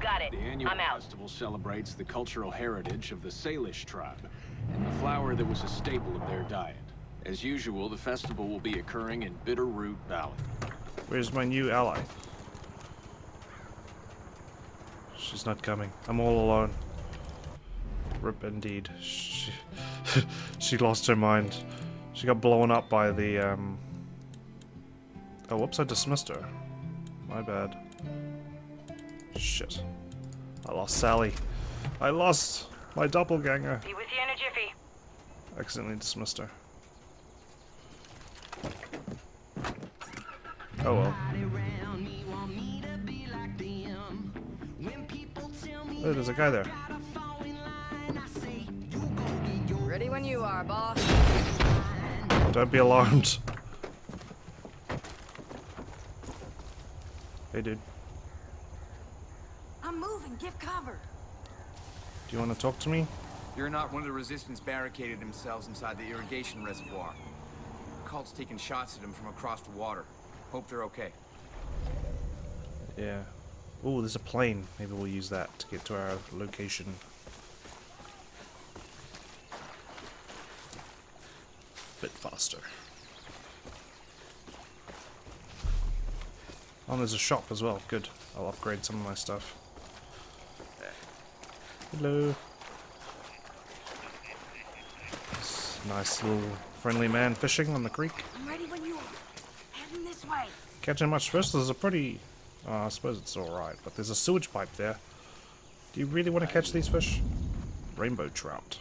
Got it. The annual I'm out. festival celebrates the cultural heritage of the Salish tribe, and the flower that was a staple of their diet. As usual, the festival will be occurring in Bitterroot Valley. Where's my new ally? She's not coming. I'm all alone. Rip indeed. She lost her mind. She got blown up by the, Oh, whoops, I dismissed her. My bad. Shit. I lost Sally. I lost my doppelganger. Be with you in a jiffy. Accidentally dismissed her. Oh well. Oh, there's a guy there. Ready when you are, boss. Don't be alarmed. Hey, dude. I'm moving. Give cover. Do you want to talk to me? You're not one of the resistance barricaded themselves inside the irrigation reservoir. Cult's taking shots at them from across the water. Hope they're okay. Yeah. Oh, there's a plane. Maybe we'll use that to get to our location. Bit faster. Oh, there's a shop as well. Good. I'll upgrade some of my stuff. Hello. This nice little friendly man fishing on the creek. I'm ready when you are. Heading this way. Catching much fish? There's a pretty... I suppose it's alright, but there's a sewage pipe there. Do you really want to catch these fish? Rainbow trout.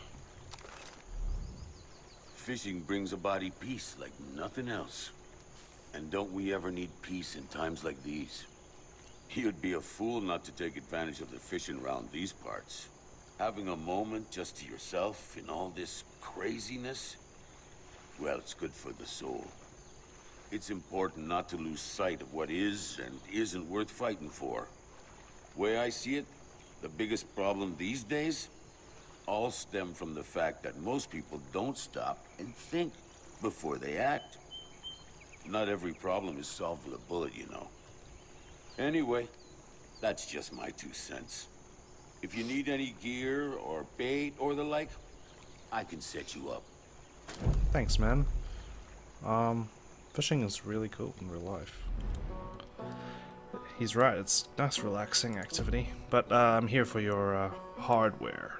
Fishing brings a body peace like nothing else. And don't we ever need peace in times like these? You'd be a fool not to take advantage of the fishing around these parts. Having a moment just to yourself in all this craziness, well, it's good for the soul. It's important not to lose sight of what is and isn't worth fighting for. Way I see it, the biggest problem these days all stem from the fact that most people don't stop and think before they act. Not every problem is solved with a bullet, you know. Anyway, that's just my 2 cents. If you need any gear or bait or the like, I can set you up. Thanks, man. Fishing is really cool in real life. He's right, it's a nice relaxing activity. But I'm here for your hardware.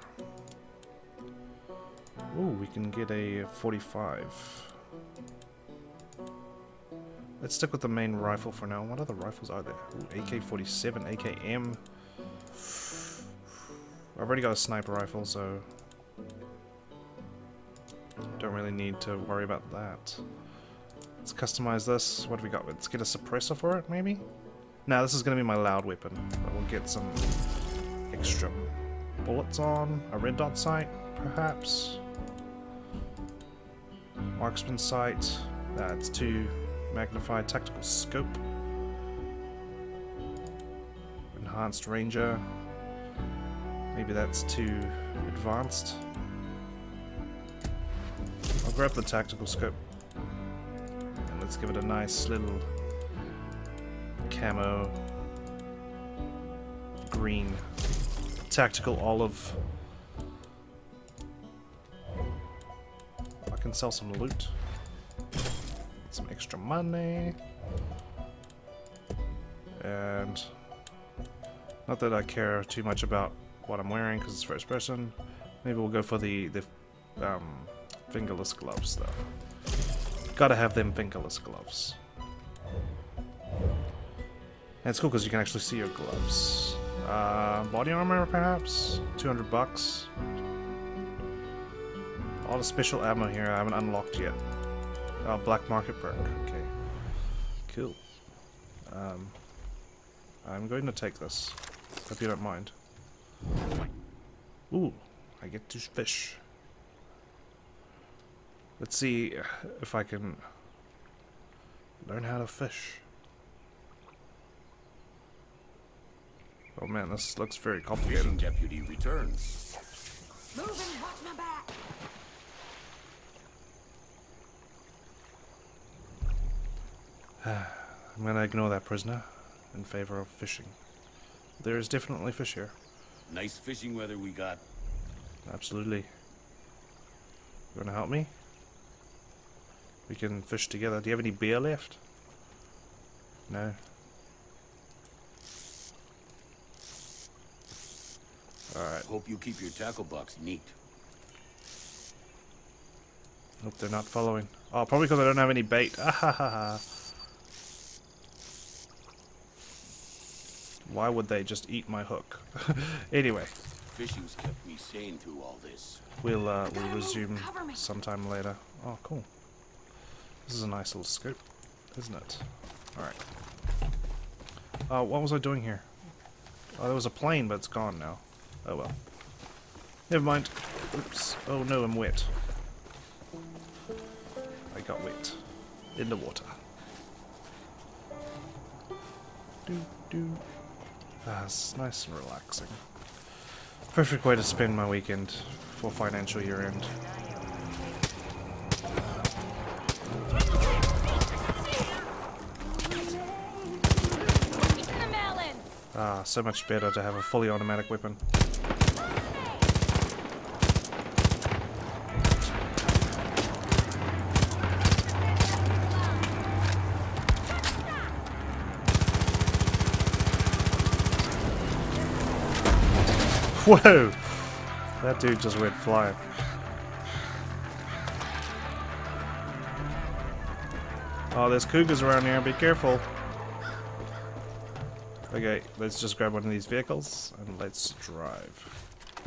Ooh, we can get a 45. Let's stick with the main rifle for now. What other rifles are there? Ooh, AK-47, AKM. I've already got a sniper rifle, so don't really need to worry about that. Let's customize this. What do we got? Let's get a suppressor for it, maybe? No, this is going to be my loud weapon, but we'll get some extra bullets on. A red dot sight, perhaps? Marksman sight. That's 2. Magnified tactical scope. Enhanced ranger. Maybe that's too advanced. I'll grab the tactical scope. And let's give it a nice little camo green. Tactical olive. I can sell some loot. Some extra money. And not that I care too much about what I'm wearing because it's first person. Maybe we'll go for the fingerless gloves though. Gotta have them fingerless gloves. And it's cool because you can actually see your gloves. Body armor perhaps? 200 bucks. A lot of special ammo here I haven't unlocked yet. Black market perk. Okay. Cool. I'm going to take this. Hope you don't mind. Ooh, I get to fish. Let's see if I can learn how to fish. Oh man, this looks very complicated. Fishing deputy returns. Moving. Watch my back. I'm gonna ignore that prisoner in favor of fishing. There's definitely fish here. Nice fishing weather we got. Absolutely. You wanna help me? We can fish together. Do you have any beer left? No. Alright. Hope you keep your tackle box neat. Hope they're not following. Oh, probably because I don't have any bait. Ah. Why would they just eat my hook? Anyway. Fishing's kept me sane through all this. We'll resume sometime later. Oh, cool. This is a nice little scoop, isn't it? Alright. What was I doing here? Oh, there was a plane, but it's gone now. Oh well. Never mind. Oops. Oh no, I'm wet. I got wet. In the water. It's nice and relaxing. Perfect way to spend my weekend for financial year end. So much better to have a fully automatic weapon. Whoa! That dude just went flying. Oh, there's cougars around here, be careful. Okay, let's just grab one of these vehicles and let's drive.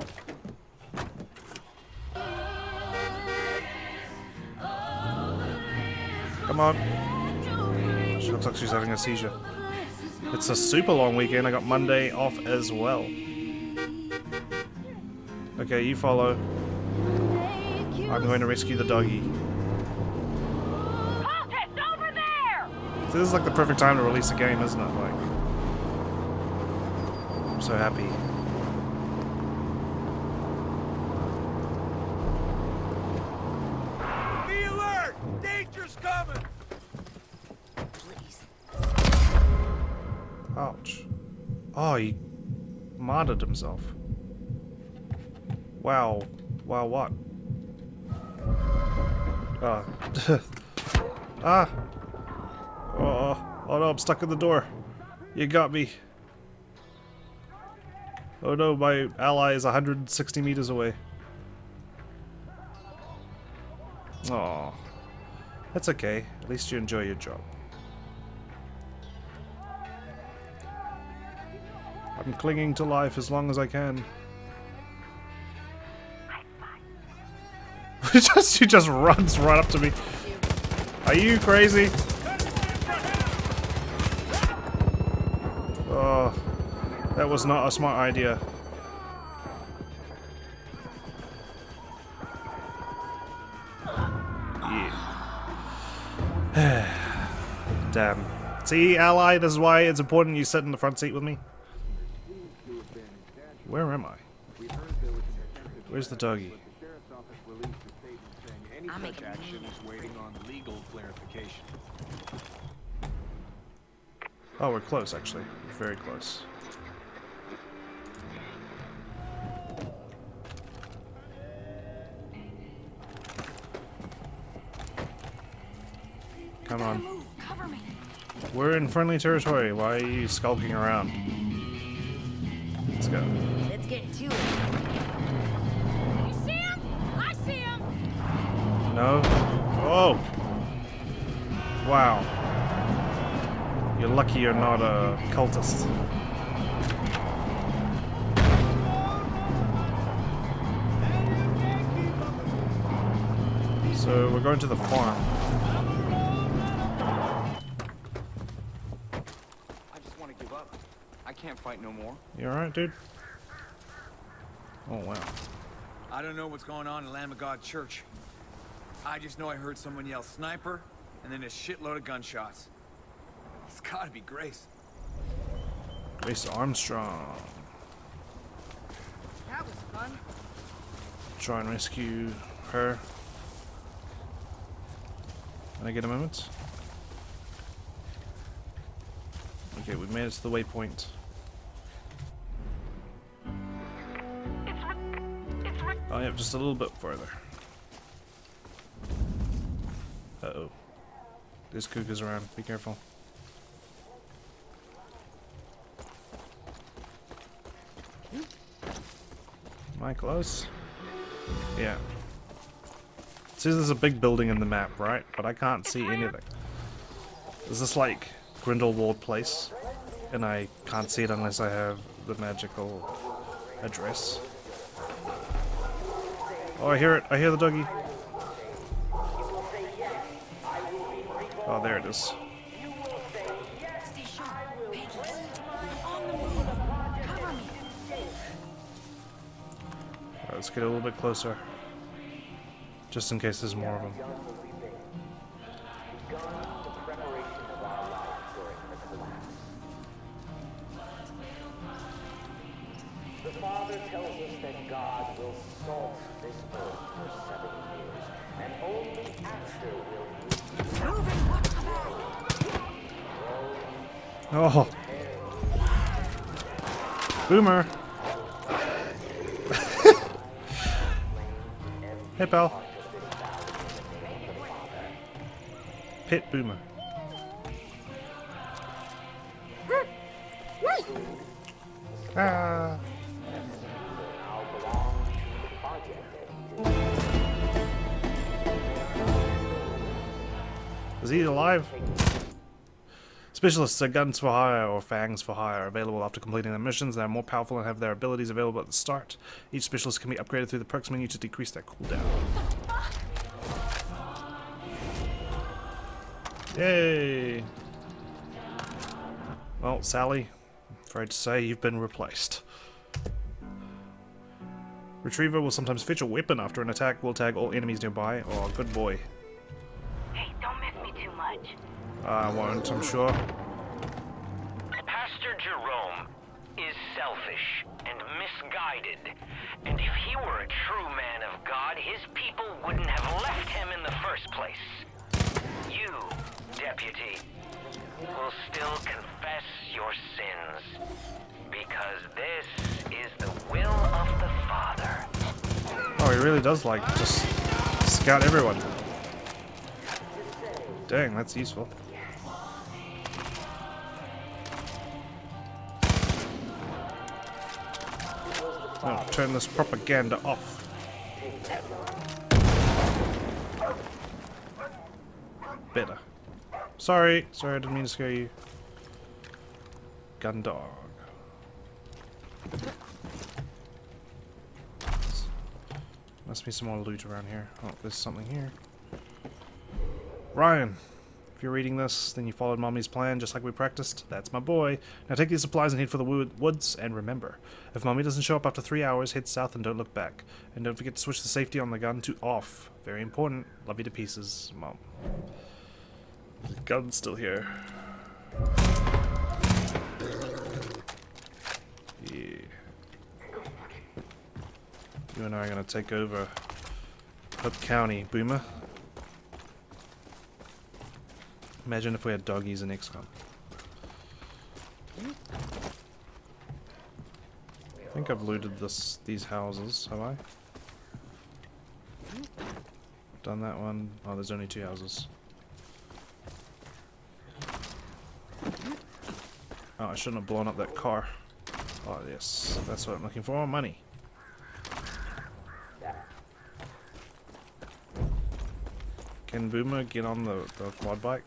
Come on. She looks like she's having a seizure. It's a super long weekend. I got Monday off as well. Okay, you follow. I'm going to rescue the doggy. Over there! This is like the perfect time to release a game, isn't it? Like, I'm so happy. Be alert! Danger's coming! Please. Ouch. Oh, he modded himself. Wow. Wow, what? Ah! Oh no, I'm stuck in the door. You got me. Oh no, my ally is 160 meters away. Oh, that's okay. At least you enjoy your job. I'm clinging to life as long as I can. She just runs right up to me. Are you crazy? Oh, that was not a smart idea. Yeah. Damn. See, ally, this is why it's important you sit in the front seat with me. Where am I? Where's the doggy? Any such action is waiting on legal clarification. Oh, we're close, actually. Very close. Come on. Cover me. We're in friendly territory. Why are you skulking around? Let's go. Let's get to it. You see him? I see him. No? Oh! Wow. You're lucky you're not a cultist. So we're going to the farm. I just want to give up. I can't fight no more. You alright, dude? Oh, wow. I don't know what's going on in Lamb of God Church. I just know I heard someone yell sniper, and then a shitload of gunshots. It's gotta be Grace. Grace Armstrong. That was fun. Try and rescue her. Can I get a moment? Okay, we've made it to the waypoint. Oh, yeah, just a little bit further. Uh-oh. There's cougars around. Be careful. Am I close? Yeah. It says there's a big building in the map, right? But I can't see anything. Is this like Grindelwald Place? And I can't see it unless I have the magical address. Oh, I hear it. I hear the doggy. Oh, there it is. Stay sharp. Peggy. On the move. Cover me. Alright, let's get a little bit closer. Just in case there's more of them. The Father tells us that God will salt this earth for 7 years, and only after will we Moving. Watch the back. Oh! Boomer! Hey, pal. Pit Boomer. Ah! Is he alive? Specialists are guns for hire or fangs for hire, available after completing their missions. They are more powerful and have their abilities available at the start. Each specialist can be upgraded through the perks menu to decrease their cooldown. Yay! Well, Sally, I'm afraid to say you've been replaced. Retriever will sometimes fetch a weapon after an attack. Will tag all enemies nearby. Oh, good boy. Hey, don't miss me too much. I won't, I'm sure. Pastor Jerome is selfish and misguided. And if he were a true man of God, his people wouldn't have left him in the first place. You, deputy, will still confess your sins. Because this is the will of the Father. Oh, he really does like just scout everyone. Dang, that's useful. Oh, turn this propaganda off. Better. Sorry, I didn't mean to scare you. Gun dog. Must be some more loot around here. Oh, there's something here. Ryan, if you're reading this, then you followed Mommy's plan just like we practiced. That's my boy. Now take these supplies and head for the woods, and remember, if Mommy doesn't show up after 3 hours, head south and don't look back. And don't forget to switch the safety on the gun to off. Very important. Love you to pieces, Mom. The gun's still here. Yeah. You and I are gonna take over Hope County, Boomer. Imagine if we had doggies in XCOM. I think I've looted these houses, have I? Done that one. Oh, there's only 2 houses. Oh, I shouldn't have blown up that car. Oh, yes. That's what I'm looking for. Money. Can Boomer get on the quad bike?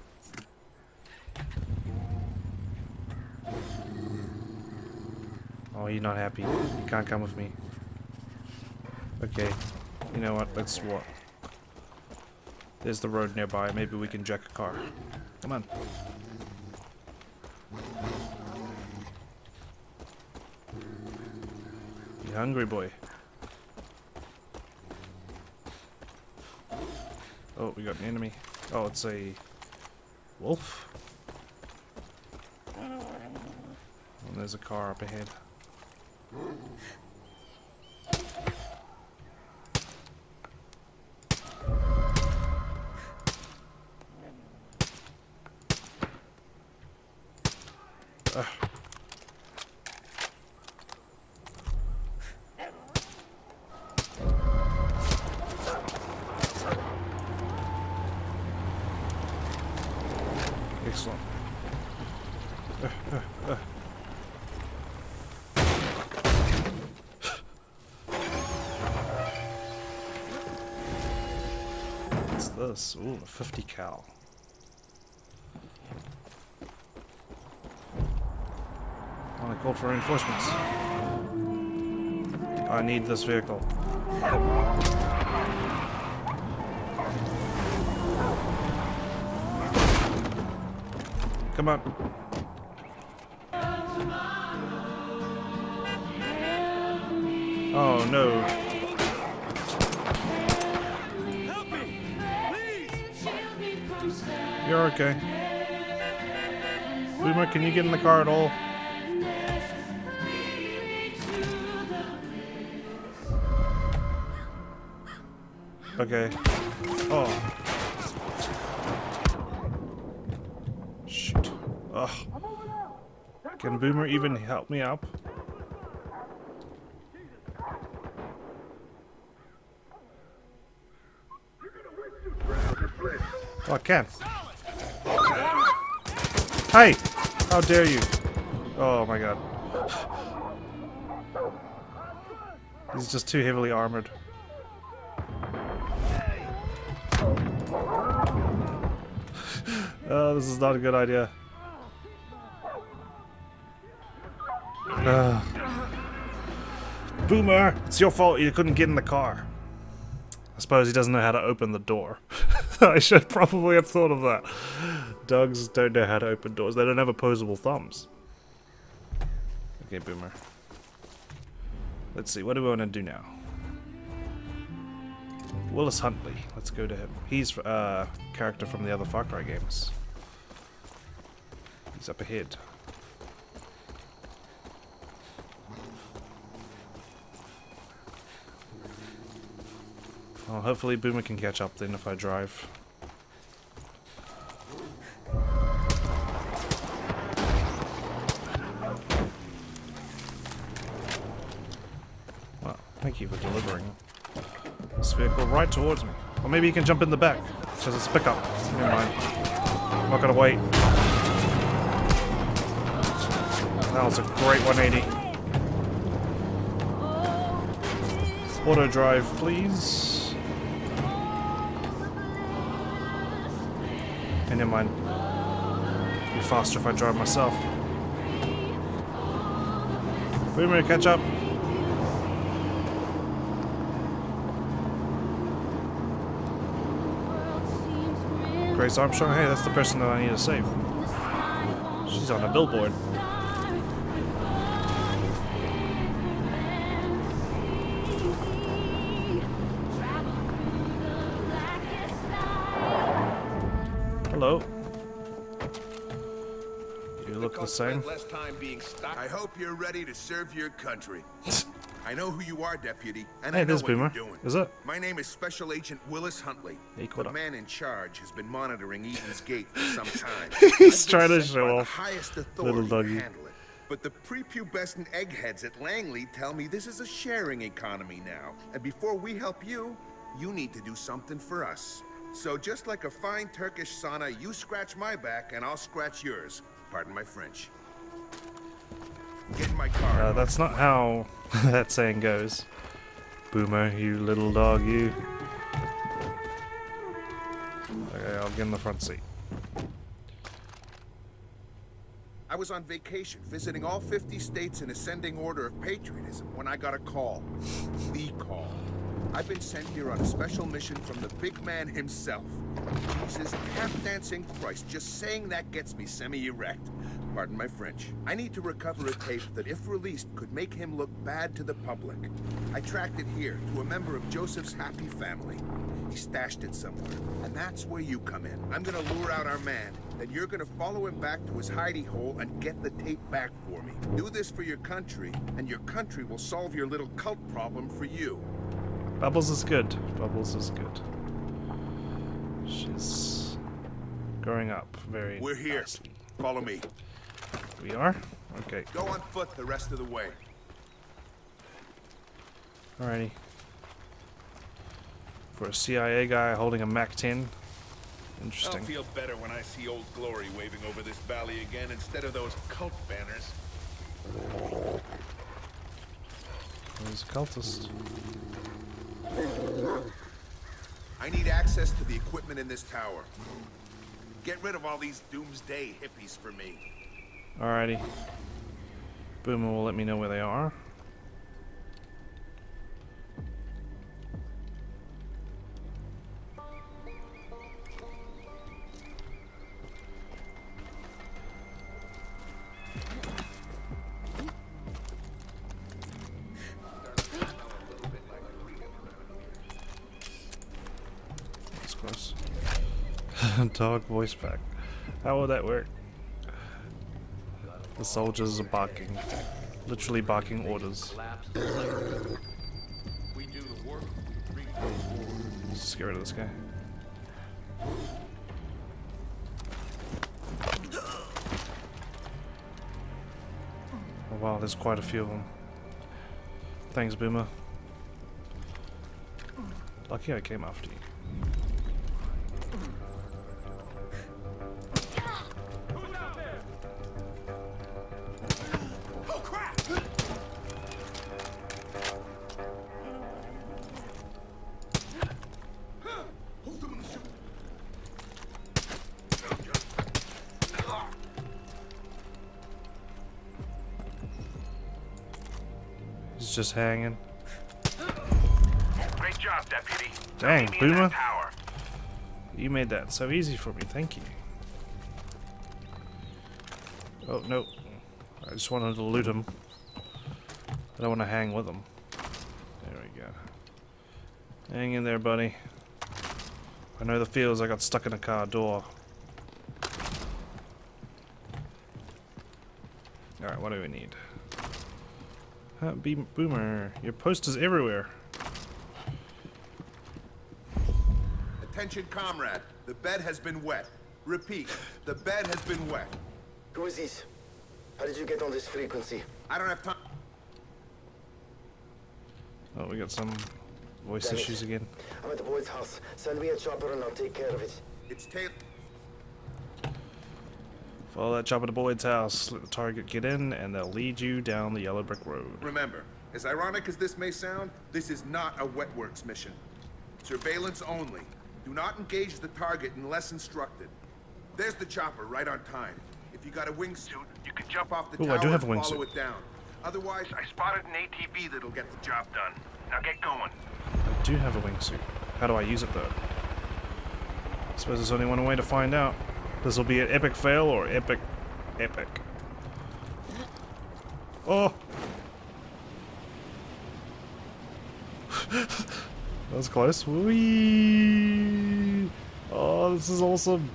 Oh, you're not happy. You can't come with me. Okay. You know what? Let's swap. There's the road nearby. Maybe we can jack a car. Come on. You hungry, boy? Oh, we got an enemy. Oh, it's a wolf. And there's a car up ahead. this? Ooh, 50 cal. Oh, I called for reinforcements. I need this vehicle. Come on. Oh no. Help me! Please! You're okay. Boomer, can you get in the car at all? Okay. Oh. Shoot. Ugh. Can Boomer even help me up? Oh, I can. Hey! How dare you? Oh my god. He's just too heavily armored. Oh, this is not a good idea. Boomer! It's your fault you couldn't get in the car. I suppose he doesn't know how to open the door. I should probably have thought of that. Dogs don't know how to open doors. They don't have opposable thumbs. Okay, Boomer. Let's see, what do we want to do now? Willis Huntley. Let's go to him. He's a character from the other Far Cry games. He's up ahead. Well, hopefully Boomer can catch up then if I drive. Well, thank you for delivering this vehicle right towards me. Or maybe you can jump in the back, because it's a pickup. Never mind. I'm not gonna wait. That was a great 180. Auto drive, please. And never mind. It'll be faster if I drive myself. Boomer, catch up. Grace Armstrong, hey, that's the person that I need to save. She's on a billboard. Hello. You look the same. I hope you're ready to serve your country. I know who you are, Deputy, and Hey, I know there's what Boomer. you're doing. Is it? My name is Special Agent Willis Huntley. Hey, The man in charge has been monitoring Eden's Gate for some time. He's I've trying been to sent show by the off. highest Little authority doggy. to handle it. But the prepubescent eggheads at Langley tell me this is a sharing economy now. And before we help you, you need to do something for us. So just like a fine Turkish sauna, you scratch my back and I'll scratch yours. Pardon my French. Get in my car. That's not how that saying goes. Boomer, you little dog, you. Okay, I'll get in the front seat. I was on vacation, visiting all 50 states in ascending order of patriotism when I got a call. The call. I've been sent here on a special mission from the big man himself. Jesus, tap-dancing Christ, just saying that gets me semi-erect. Pardon my French. I need to recover a tape that, if released, could make him look bad to the public. I tracked it here, to a member of Joseph's happy family. He stashed it somewhere, and that's where you come in. I'm gonna lure out our man, then you're gonna follow him back to his hidey hole and get the tape back for me. Do this for your country, and your country will solve your little cult problem for you. Bubbles is good. Bubbles is good. She's growing up very We're here. nicely. Follow me. We are? Okay. Go on foot the rest of the way. Alrighty. For a CIA guy holding a MAC-10. Interesting. I'll feel better when I see Old Glory waving over this valley again instead of those cult banners. He's a cultist. I I need access to the equipment in this tower. Get rid of all these doomsday hippies for me. Alrighty. Boomer will let me know where they are. That's close. Dog voice pack. How will that work? The soldiers are barking. Literally barking orders. Let's just get rid of this guy. Oh wow, there's quite a few of them. Thanks, Boomer. Lucky I came after you. He's just hanging. Great job, deputy. Dang, Meet me in Boomer. that tower. You made that so easy for me, thank you. Oh, no. I just wanted to loot him. I don't want to hang with him. There we go. Hang in there, buddy. I know the feels. I got stuck in a car door. Alright, what do we need? Boomer, your posters everywhere. Attention, comrade. The bed has been wet. Repeat, the bed has been wet. Who is this? How did you get on this frequency? I don't have time. Oh, we got some voice Damn it. issues again. I'm at the boy's house. Send me a chopper and I'll take care of it. It's tail. Follow that chopper to Boyd's house. Let the target get in, and they'll lead you down the yellow brick road. Remember, as ironic as this may sound, this is not a wet works mission. Surveillance only. Do not engage the target unless instructed. There's the chopper right on time. If you got a wingsuit, you can jump off the Ooh, tower I do have a and follow wingsuit. it down. Otherwise, I spotted an ATV that'll get the job done. Now get going. I do have a wingsuit. How do I use it, though? I suppose there's only one way to find out. This will be an epic fail or epic. Oh! That was close. Whee! Oh, this is awesome.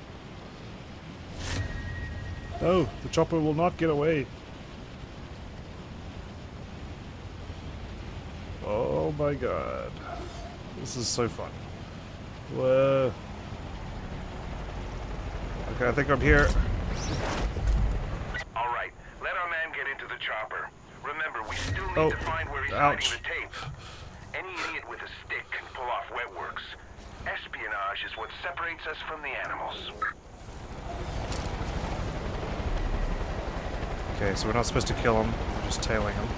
No, the chopper will not get away. Oh my god. This is so fun. Whoa. Okay, I think I'm here. All right, let our man get into the chopper. Remember, we still need Oh, to find where he's ouch. hiding the tape. Any idiot with a stick can pull off wet works. Espionage is what separates us from the animals. Okay, so we're not supposed to kill him. We're just tailing him.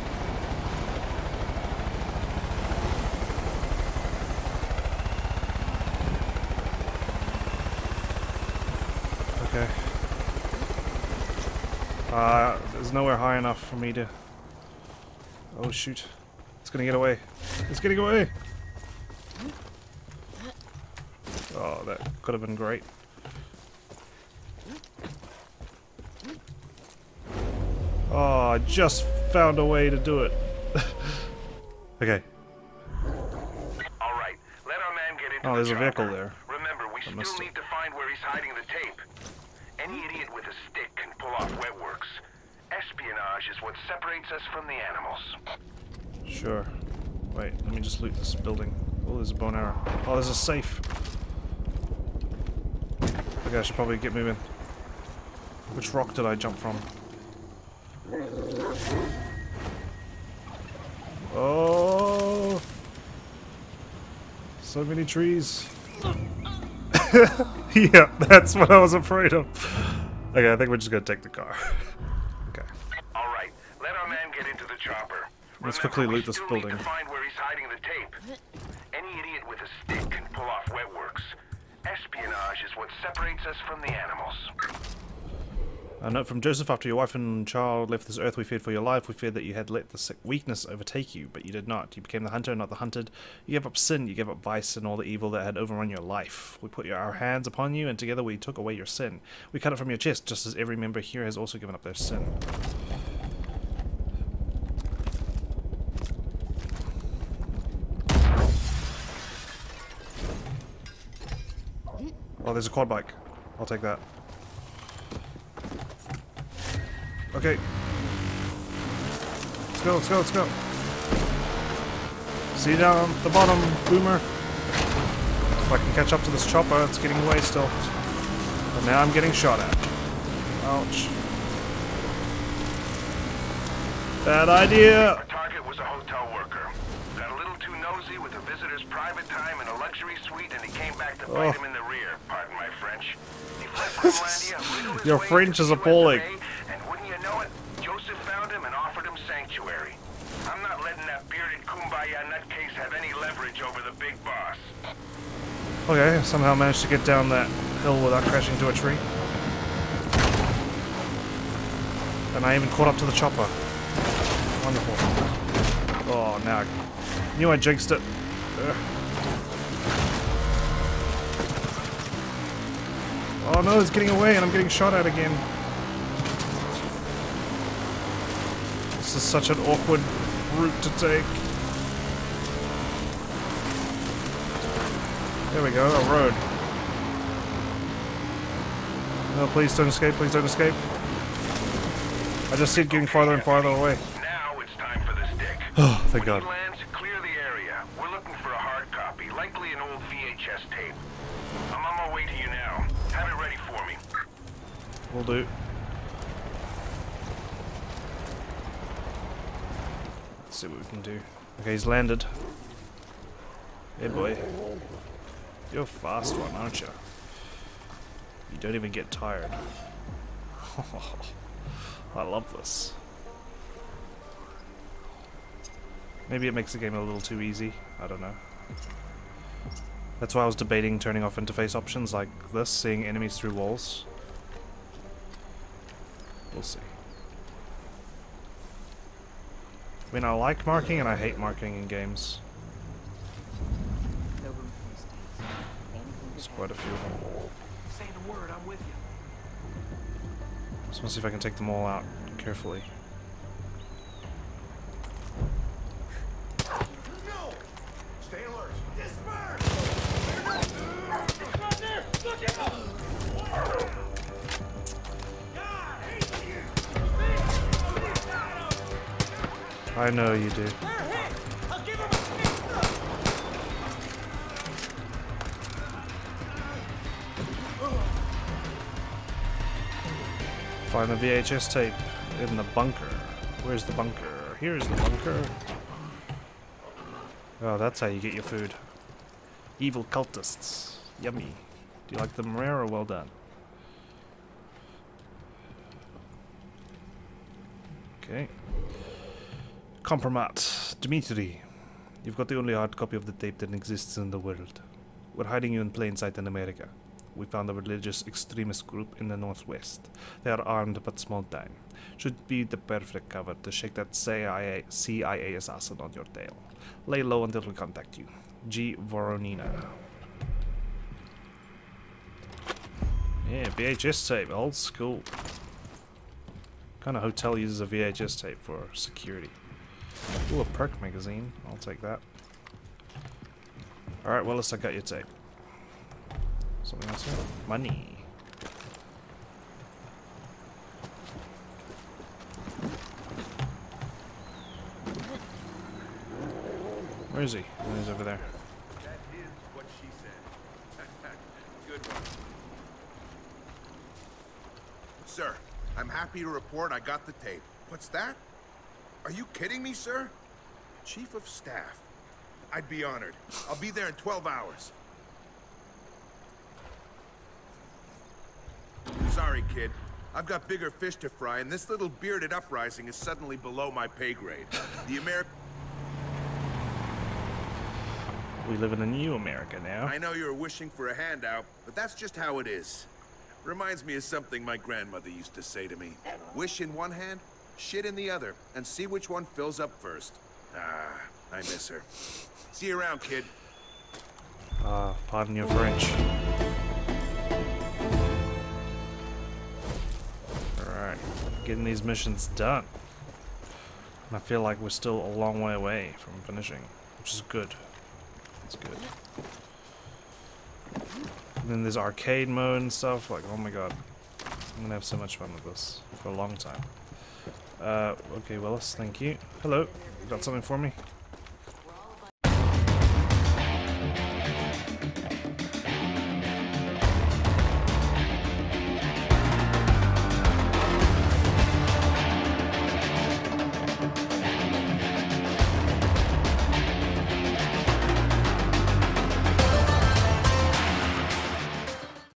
Okay. There's nowhere high enough for me to... Oh shoot. It's gonna get away. It's getting away! Oh, that could have been great. Oh, I just found a way to do it. Okay. All right, let our man get into Oh, the there's a chopper. vehicle there. Remember, we still must- need to find where he's hiding the tape. Any idiot with a stick can pull off wet works. Espionage is what separates us from the animals. Sure. Wait, let me just loot this building. Oh, there's a bone arrow. Oh, there's a safe. Okay, I should probably get moving. Which rock did I jump from? Oh! So many trees. Yeah, that's what I was afraid of. Okay, I think we're just gonna take the car. Okay. All right, let our man get into the chopper. Let's quickly loot this building. Need to find where he's hiding the tape. Any idiot with a stick can pull off wet works. Espionage is what separates us from the animals. A note from Joseph: after your wife and child left this earth, we feared for your life. We feared that you had let the sick weakness overtake you, but you did not. You became the hunter, not the hunted. You gave up sin, you gave up vice, and all the evil that had overrun your life. We put our hands upon you, and together we took away your sin. We cut it from your chest, just as every member here has also given up their sin. Oh, there's a quad bike. I'll take that. Okay. Let's go, let's go, let's go. See you down at the bottom, boomer. If I can catch up to this chopper, it's getting away still. But now I'm getting shot at. Ouch. Bad idea! Our target was a hotel worker. Got a little too nosy with a visitor's private time in a luxury suite, and he came back to bite him in the rear. Pardon my French. He fled from Landia, your French is appalling. And wouldn't you know it, Joseph found him and offered him sanctuary. I'm not letting that bearded kumbaya nutcase have any leverage over the big boss. Okay, somehow managed to get down that hill without crashing into a tree. And I even caught up to the chopper. Wonderful. Oh, now I knew I jinxed it. Ugh. Oh no, it's getting away and I'm getting shot at again. This is such an awkward route to take. There we go, a road. No, please don't escape, please don't escape. I just see it getting farther and farther away. Now it's time for the stick. Oh, thank God. When he lands, clear the area. We're looking for a hard copy, likely an old VHS tape. I'm on my way to you now. Have it ready for me. Will do. Let's see what we can do. Okay, he's landed. Hey boy. You're a fast one, aren't you? You don't even get tired. I love this. Maybe it makes the game a little too easy. I don't know. That's why I was debating turning off interface options like this, seeing enemies through walls. We'll see. I mean, I like marking and I hate marking in games. There's quite a few of them. Say the word, I'm with you. Just want to see if I can take them all out carefully. No! Stay alert. Disperse! Look at him! I know you do. Find the VHS tape in the bunker. Where's the bunker? Here's the bunker. Oh, that's how you get your food. Evil cultists. Yummy. Do you like them rare or well done? Okay. Compromat. Dmitri. You've got the only hard copy of the tape that exists in the world. We're hiding you in plain sight in America. We found a religious extremist group in the northwest. They are armed but small time. Should be the perfect cover to shake that CIA assassin on your tail. Lay low until we contact you. G. Voronina. Yeah, VHS tape, old school. What kind of hotel uses a VHS tape for security? Ooh, a perk magazine. I'll take that. Alright, Willis, I got your tape. Something else here? Money. Where is he? Oh, he's over there. That is what she said. Good one. Sir, I'm happy to report I got the tape. What's that? Are you kidding me, sir? Chief of Staff. I'd be honored. I'll be there in 12 hours. Sorry, kid. I've got bigger fish to fry, and this little bearded uprising is suddenly below my pay grade. The We live in a new America now. I know you're wishing for a handout, but that's just how it is. Reminds me of something my grandmother used to say to me. Wish in one hand, shit in the other, and see which one fills up first. Ah, I miss her. See you around, kid. Pardon your French. Alright, getting these missions done. And I feel like we're still a long way away from finishing, which is good. It's good. And then there's arcade mode and stuff, like, oh my god. I'm gonna have so much fun with this for a long time. Okay, Willis, thank you. Hello, you got something for me?